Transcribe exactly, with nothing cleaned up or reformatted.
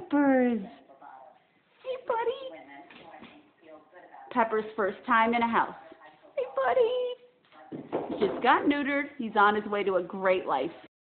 Peppers. Hey, buddy. Pepper's first time in a house. Hey, buddy. Just got neutered. He's on his way to a great life.